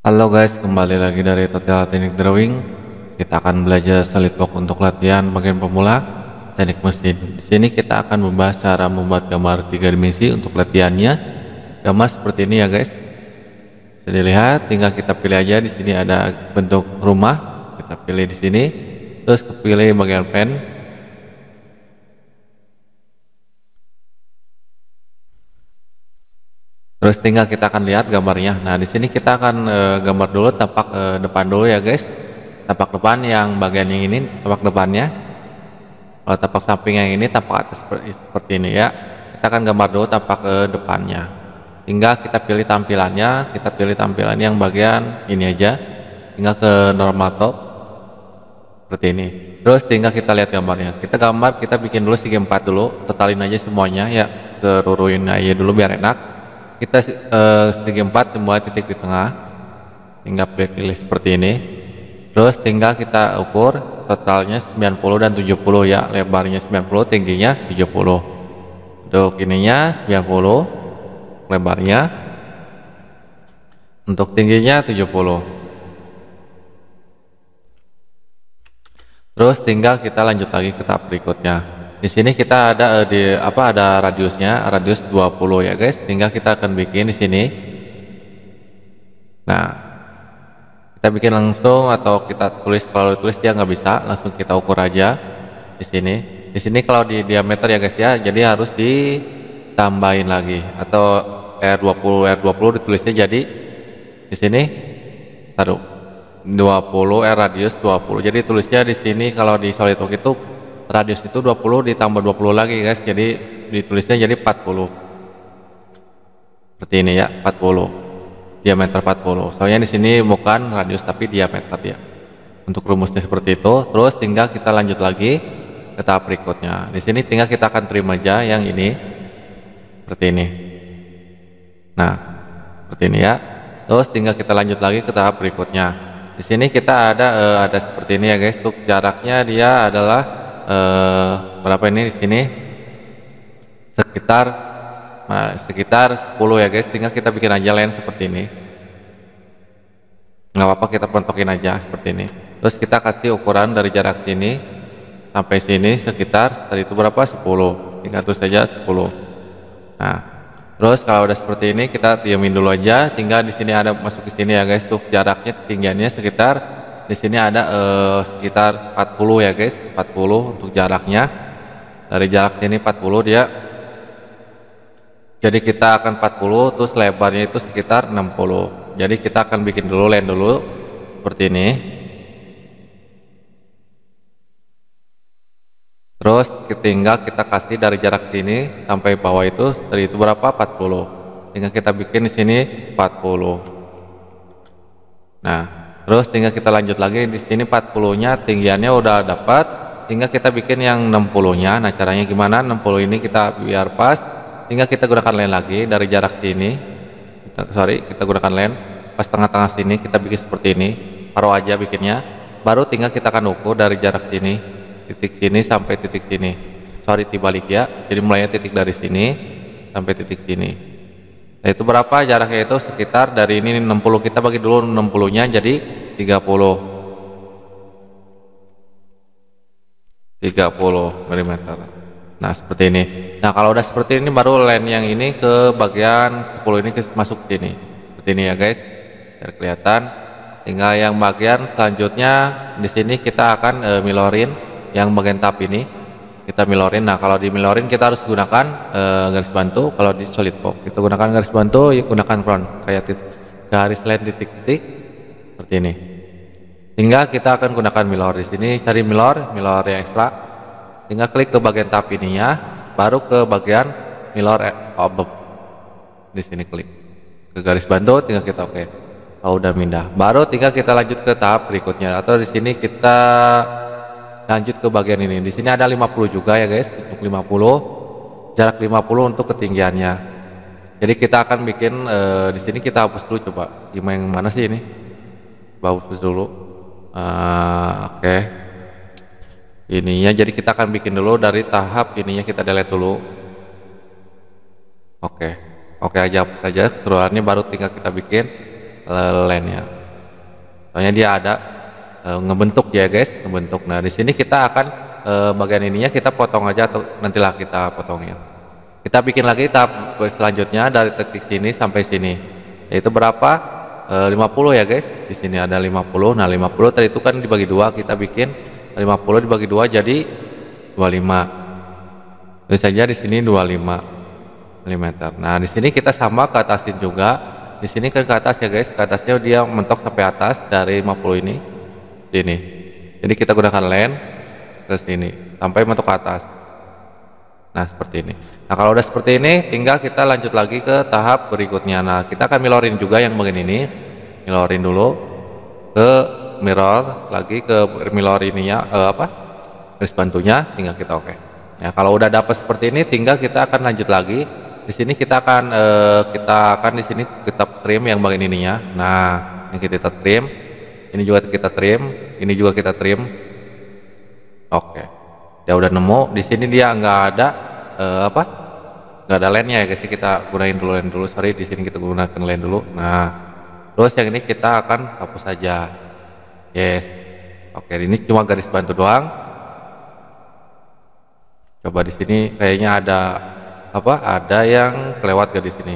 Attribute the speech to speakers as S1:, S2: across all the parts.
S1: Halo guys, kembali lagi dari Tutorial Teknik Drawing. Kita akan belajar SolidWorks untuk latihan bagian pemula teknik mesin. Di sini kita akan membahas cara membuat gambar 3 dimensi untuk latihannya. Gambar seperti ini ya guys. Bisa dilihat, tinggal kita pilih aja. Di sini ada bentuk rumah, kita pilih di sini. Terus pilih bagian pen. Terus tinggal kita akan lihat gambarnya. Nah, di sini kita akan gambar dulu tapak depan dulu ya guys. Tapak depan yang bagian yang ini tapak depannya. Kalau tapak samping yang ini tapak atas seperti ini ya. Kita akan gambar dulu tapak depannya. Tinggal kita pilih tampilannya. Kita pilih tampilan yang bagian ini aja. Tinggal ke normal top seperti ini. Terus tinggal kita lihat gambarnya. Kita bikin dulu segi 4 dulu. Totalin aja semuanya ya. Seluruhin aja dulu biar enak. Kita segi 4 semua titik di tengah, tinggal pilih seperti ini. Terus tinggal kita ukur totalnya 90 dan 70 ya, lebarnya 90, tingginya 70. Untuk ininya 90 lebarnya, untuk tingginya 70. Terus tinggal kita lanjut lagi ke tahap berikutnya. Di sini kita ada ada radiusnya, radius 20 ya guys. Tinggal kita akan bikin di sini. Nah, kita bikin langsung atau kita tulis, kalau tulis dia nggak bisa, langsung kita ukur aja di sini. Di sini kalau di diameter ya guys ya, jadi harus ditambahin lagi atau R20 ditulisnya jadi di sini taruh 20 radius 20. Jadi tulisnya di sini kalau di SolidWorks itu radius itu 20 ditambah 20 lagi guys, jadi ditulisnya jadi 40 seperti ini ya, 40 diameter 40. Soalnya di sini bukan radius tapi diameter ya. Untuk rumusnya seperti itu. Terus tinggal kita lanjut lagi ke tahap berikutnya. Di sini tinggal kita akan trim aja yang ini seperti ini. Nah, seperti ini ya. Terus tinggal kita lanjut lagi ke tahap berikutnya. Di sini kita ada seperti ini ya guys. Untuk jaraknya dia adalah berapa ini di sini sekitar 10 ya guys. Tinggal kita bikin aja line seperti ini, nggak apa-apa, kita pentokin aja seperti ini. Terus kita kasih ukuran dari jarak sini sampai sini sekitar, setelah itu berapa, 10, tinggal tulis saja 10. Nah, terus kalau udah seperti ini kita diamin dulu aja. Tinggal di sini ada masuk ke sini ya guys. Tuh jaraknya, ketinggiannya sekitar di sini ada sekitar 40 ya guys, 40 untuk jaraknya. Dari jarak sini 40 dia. Jadi kita akan 40, terus lebarnya itu sekitar 60. Jadi kita akan bikin dulu line dulu seperti ini. Terus tinggal kita kasih dari jarak sini sampai bawah itu, dari itu berapa, 40. Tinggal kita bikin di sini 40. Nah, terus tinggal kita lanjut lagi di sini 40-nya tinggiannya udah dapat, tinggal kita bikin yang 60-nya. Nah, caranya gimana? 60 ini kita biar pas, tinggal kita gunakan line lagi dari jarak sini. Kita gunakan line pas tengah-tengah sini, kita bikin seperti ini. Taruh aja bikinnya. Baru tinggal kita akan ukur dari jarak sini, titik sini sampai titik sini. Dibalik ya. Jadi mulainya titik dari sini sampai titik sini. Nah, itu berapa jaraknya? Itu sekitar dari ini 60, kita bagi dulu 60-nya jadi 30 mm. Nah, seperti ini. Nah, kalau udah seperti ini baru line yang ini ke bagian 10 ini masuk ke sini. Seperti ini ya guys. Biar kelihatan. Tinggal yang bagian selanjutnya di sini kita akan milorin yang bagian tap ini. Kita milorin. Nah, kalau di milorin kita harus gunakan garis bantu. Kalau di SolidWorks kita gunakan garis bantu, gunakan front kayak garis line titik-titik seperti ini. Tinggal kita akan gunakan milor. Di sini cari milor yang ekstra. Tinggal klik ke bagian tab ininya, baru ke bagian milor object. Di sini klik ke garis bantu, tinggal kita oke. Oh, udah pindah. Baru tinggal kita lanjut ke tahap berikutnya, atau di sini kita lanjut ke bagian ini. Di sini ada 50 juga ya guys, untuk 50, jarak 50 untuk ketinggiannya. Jadi kita akan bikin di sini kita hapus dulu, coba gimana, yang mana sih ini? Hapus dulu. Oke. Ininya, jadi kita akan bikin dulu dari tahap ininya, kita delete dulu. Oke aja, hapus saja keseluruhannya, baru tinggal kita bikin lennya. Soalnya dia ada ngebentuk ya guys, ngebentuk. Nah di sini kita akan bagian ininya kita potong aja atau nantilah kita potongin. Kita bikin lagi tahap selanjutnya dari titik sini sampai sini. Yaitu berapa? 50 ya guys. Di sini ada 50. Nah 50 tadi itu kan dibagi dua, kita bikin 50 dibagi dua jadi 25. Terus saja di sini 25 mm. Nah di sini kita sama ke atasin juga. Di sini kan ke atas ya guys. Ke atasnya dia mentok sampai atas dari 50 ini. Sini. Jadi kita gunakan len ke sini sampai mentok ke atas. Nah seperti ini. Nah kalau udah seperti ini tinggal kita lanjut lagi ke tahap berikutnya. Nah kita akan milorin juga yang bagian ini, milorin dulu ke mirror lagi ke milor ininya garis bantunya, tinggal kita oke. Nah kalau udah dapat seperti ini tinggal kita akan lanjut lagi. Di sini kita akan di sini kita trim yang bagian ininya. Nah ini kita trim, ini juga kita trim, ini juga kita trim. Oke. Ya udah nemu. Di sini dia nggak ada nggak ada lennya ya guys, kita gunain dulu len dulu. Sorry, di sini kita gunakan len dulu. Nah terus yang ini kita akan hapus saja. Yes. Oke, ini cuma garis bantu doang. Coba di sini kayaknya ada ada yang kelewat gak di sini.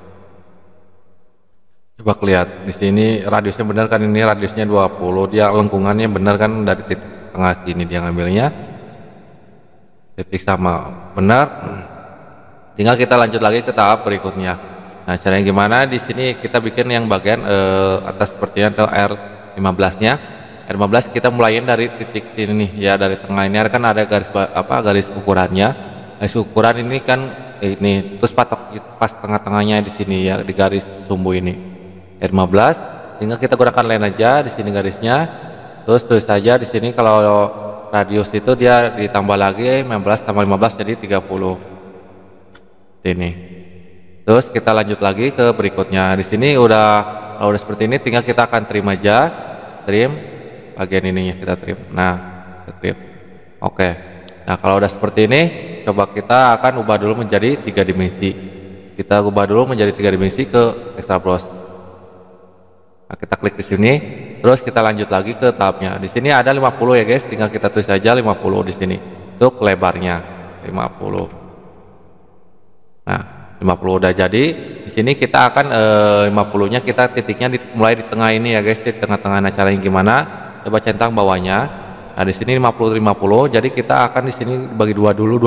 S1: Coba lihat di sini radiusnya benar kan, ini radiusnya 20, dia lengkungannya benar kan, dari titik tengah sini dia ngambilnya. Titik sama benar. Tinggal kita lanjut lagi ke tahap berikutnya. Nah, caranya gimana? Di sini kita bikin yang bagian atas sepertinya atau R15-nya. R15 kita mulaiin dari titik sini nih ya, dari tengah ini kan ada garis garis ukurannya. Garis ukuran ini kan ini terus patok pas tengah-tengahnya di sini ya, di garis sumbu ini. R15 tinggal kita gunakan len aja di sini garisnya. Terus tulis saja di sini kalau radius itu dia ditambah lagi 15 tambah 15 jadi 30. Ini. Terus kita lanjut lagi ke berikutnya. Di sini kalau udah seperti ini tinggal kita akan trim aja. Trim bagian ininya kita trim. Nah, kita trim. Oke. Nah, kalau udah seperti ini coba kita akan ubah dulu menjadi 3 dimensi. Kita ubah dulu menjadi 3 dimensi ke extra brush. Nah, kita klik di sini, terus kita lanjut lagi ke tahapnya. Di sini ada 50 ya guys, tinggal kita tulis saja 50 di sini. Untuk lebarnya 50. Nah, 50 udah jadi. Di sini kita akan 50-nya kita titiknya mulai di tengah ini ya guys, di tengah-tengah. Nah, caranya gimana? Coba centang bawahnya. Nah, di sini 50 50. Jadi kita akan di sini bagi dua dulu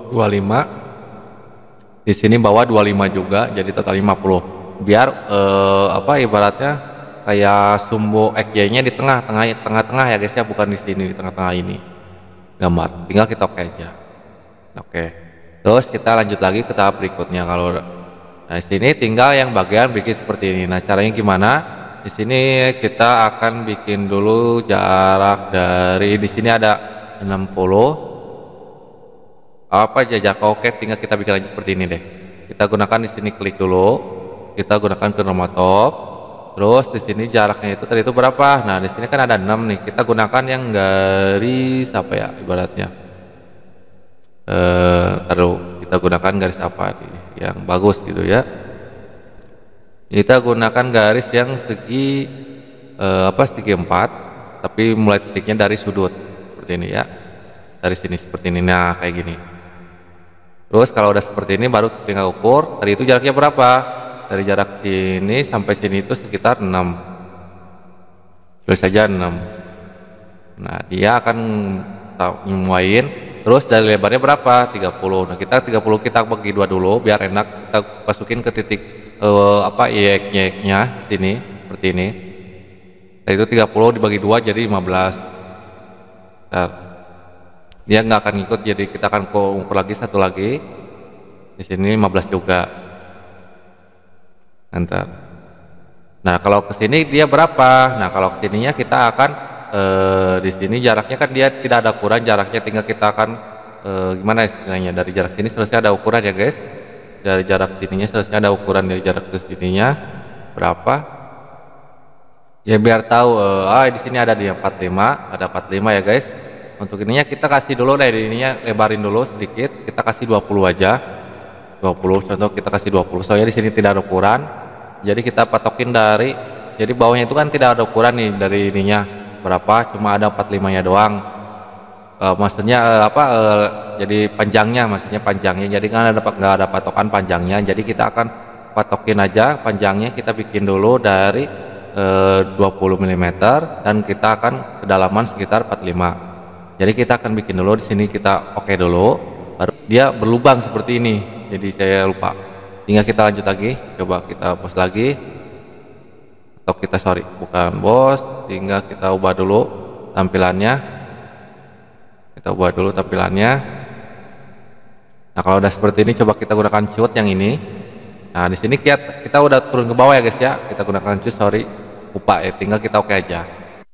S1: 25. Di sini bawah 25 juga, jadi total 50. Biar ibaratnya kayak sumbu XY-nya di tengah-tengah ya guys ya, bukan di sini di tengah-tengah ini. Gambar. Tinggal kita oke aja. Oke. Terus kita lanjut lagi ke tahap berikutnya. Nah, di sini tinggal yang bagian bikin seperti ini. Nah, caranya gimana? Di sini kita akan bikin dulu jarak dari di sini ada 60. Jarak oke, tinggal kita bikin lagi seperti ini deh. Kita gunakan di sini klik dulu. Kita gunakan ke nomor top. Terus di sini jaraknya itu tadi itu berapa? Nah, di sini kan ada 6 nih. Kita gunakan yang garis apa ya ibaratnya? Kita gunakan garis apa nih yang bagus gitu ya. Kita gunakan garis yang segi segi 4, tapi mulai titiknya dari sudut seperti ini ya, dari sini seperti ini. Nah kayak gini. Terus kalau udah seperti ini baru tinggal ukur tadi itu jaraknya berapa. Dari jarak sini sampai sini itu sekitar 6. Tulis saja 6. Nah dia akan nyemuain. Terus dari lebarnya berapa? 30. Nah, kita 30 kita bagi dua dulu biar enak. Kita masukin ke titik Y-nya sini seperti ini. Nah, itu 30 dibagi 2 jadi 15. Nah, dia nggak akan ngikut, jadi kita akan ukur lagi satu lagi. Di sini 15 juga. Ntar. Nah, kalau ke sini dia berapa? Nah, kalau ke sininya kita akan di sini jaraknya kan dia tidak ada ukuran jaraknya, tinggal kita akan gimana istilahnya, dari jarak sini selesai ada ukuran ya guys, dari jarak sininya selesai ada ukuran, dari jarak ke sininya berapa ya biar tahu. Di sini ada di 45, ada 45 ya guys. Untuk ininya kita kasih dulu dari ininya lebarin dulu sedikit, kita kasih 20 aja, 20 contoh kita kasih 20 soalnya di sini tidak ada ukuran, jadi kita patokin dari Jadi bawahnya itu kan tidak ada ukuran nih dari ininya berapa, cuma ada 45-nya doang. Maksudnya jadi panjangnya, maksudnya panjangnya. Jadi kan nggak ada patokan panjangnya. Jadi kita akan patokin aja panjangnya, kita bikin dulu dari 20 mm dan kita akan kedalaman sekitar 45. Jadi kita akan bikin dulu di sini, kita oke dulu, baru dia berlubang seperti ini. Jadi saya lupa. Tinggal kita lanjut lagi, coba kita bos lagi, atau kita bukan bos, tinggal kita ubah dulu tampilannya. Kita ubah dulu tampilannya. Nah kalau udah seperti ini, coba kita gunakan cut yang ini. Nah di sini kita udah turun ke bawah ya guys ya. Kita gunakan cut, lupa ya. Tinggal kita oke aja.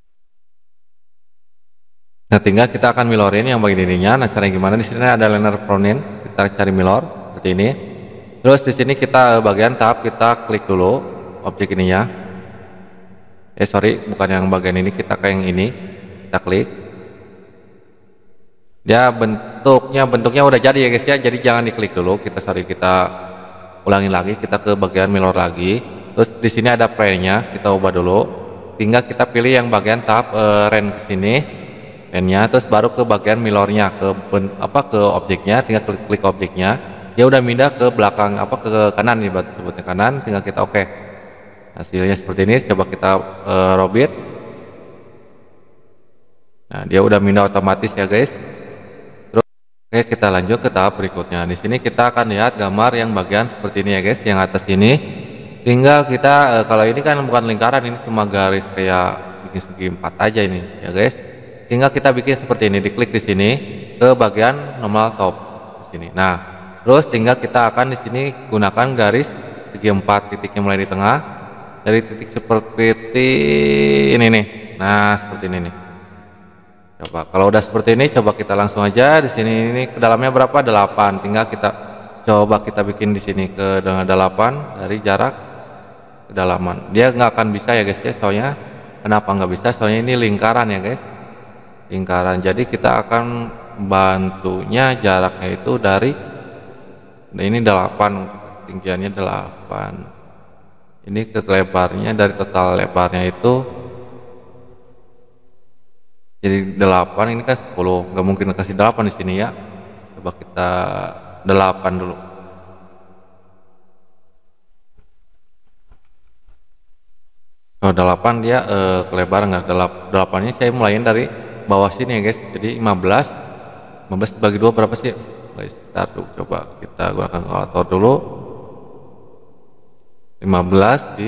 S1: Nah tinggal kita akan milorin yang bagian ininya. Nah caranya gimana? Di sini ada liner pronin. Kita cari milor seperti ini. Terus di sini kita bagian tahap kita klik dulu objek ininya. Bukan yang bagian ini, kita ke yang ini. Kita klik. Dia bentuknya udah jadi ya guys ya. Jadi jangan diklik dulu. Kita ulangin lagi. Kita ke bagian milor lagi. Terus di sini ada play-nya. Kita ubah dulu. Tinggal kita pilih yang bagian tahap ren ke sini. Nya, terus baru ke bagian milornya, ke objeknya, tinggal klik objeknya, dia udah pindah ke belakang ke kanan nih, sebutnya kanan, tinggal kita oke. Hasilnya seperti ini. Coba kita robit. Nah dia udah pindah otomatis ya guys. Terus oke, kita lanjut ke tahap berikutnya. Di sini kita akan lihat gambar yang bagian seperti ini ya guys, yang atas ini. Tinggal kita kalau ini kan bukan lingkaran, ini cuma garis kayak bikin segi 4 aja ini ya guys. Tinggal kita bikin seperti ini, diklik di sini ke bagian normal top di sini. Nah, terus tinggal kita akan di sini gunakan garis segi 4, titiknya mulai di tengah, dari titik seperti ini nih. Nah, seperti ini nih. Coba kalau udah seperti ini, coba kita langsung aja di sini. Ini ke dalamnya berapa? 8. Tinggal kita coba kita bikin di sini ke 8 dari jarak kedalaman. Dia nggak akan bisa ya guys ya, soalnya kenapa nggak bisa? Soalnya ini lingkaran ya guys. Lingkaran, jadi kita akan bantunya jaraknya itu dari ini 8, tinggiannya 8, ini ke lebarnya dari total lebarnya itu jadi 8, ini kan 10, nggak mungkin kasih 8 di sini ya. Coba kita 8 dulu. Oh 8 dia kelebaran nggak? 8-nya saya mulaiin dari bawah sini ya guys. Jadi 15 dibagi 2 berapa sih guys? Coba kita gunakan kalkulator dulu. 15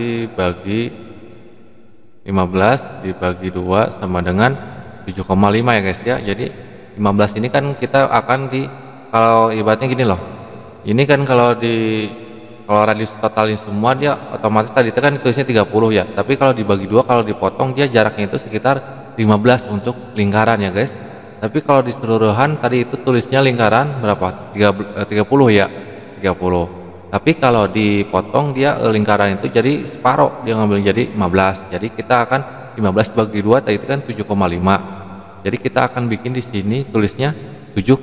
S1: dibagi 2 sama dengan 7,5 ya guys ya. Jadi 15 ini kan kita akan kalau ibaratnya gini loh. Ini kan kalau radius totalin semua dia otomatis tadi itu kan tulisnya 30 ya. Tapi kalau dibagi 2, kalau dipotong dia jaraknya itu sekitar 15 untuk lingkaran ya guys. Tapi kalau di seluruhan tadi itu tulisnya lingkaran berapa? 30 ya, 30. Tapi kalau dipotong dia lingkaran itu jadi separuh, dia ngambil jadi 15. Jadi kita akan 15 bagi 2 tadi itu kan 7,5. Jadi kita akan bikin di sini tulisnya 7,5.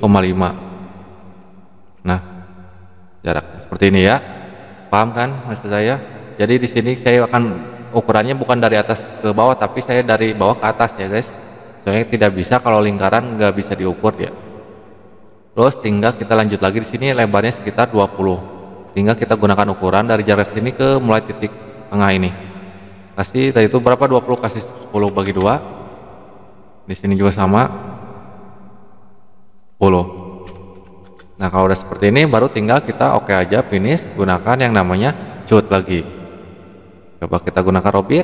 S1: Nah, jarak seperti ini ya. Paham kan maksud saya? Jadi di sini saya akan ukurannya bukan dari atas ke bawah, tapi saya dari bawah ke atas ya guys. Soalnya tidak bisa kalau lingkaran nggak bisa diukur ya. Terus tinggal kita lanjut lagi di sini, lebarnya sekitar 20. Tinggal kita gunakan ukuran dari jarak sini ke mulai titik tengah ini. Kasih tadi itu berapa? 20 kasih 10 bagi 2. Di sini juga sama 10. Nah kalau udah seperti ini baru tinggal kita oke aja, finish, gunakan yang namanya cut lagi. Coba kita gunakan robit.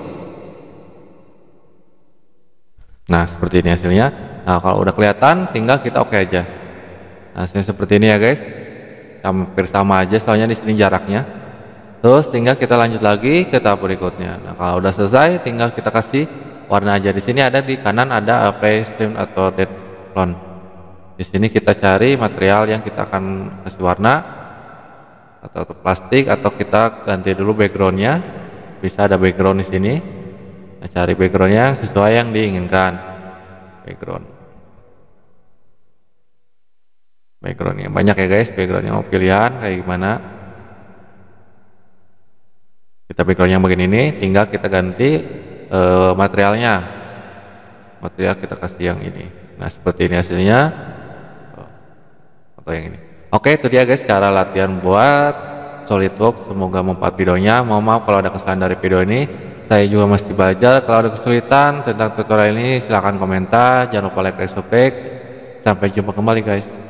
S1: Nah seperti ini hasilnya. Nah kalau udah kelihatan tinggal kita oke aja. Nah hasilnya seperti ini ya guys, hampir sama aja soalnya di sini jaraknya. Terus tinggal kita lanjut lagi ke tahap berikutnya. Nah kalau udah selesai tinggal kita kasih warna aja. Di sini ada di kanan ada play stream atau dead tone. Di sini kita cari material yang kita akan kasih warna, atau plastik, atau kita ganti dulu backgroundnya. Bisa ada background di sini. Nah, cari background yang sesuai yang diinginkan. Backgroundnya banyak ya guys. Backgroundnya mau pilihan kayak gimana? Kita background yang bagian ini tinggal kita ganti materialnya. Material kita kasih yang ini. Nah seperti ini hasilnya. Atau yang ini. Oke, itu dia guys cara latihan buat SolidWorks. Semoga membantu videonya. Mohon maaf kalau ada kesalahan dari video ini. Saya juga masih belajar. Kalau ada kesulitan tentang tutorial ini silahkan komentar. Jangan lupa like dan subscribe. Sampai jumpa kembali guys.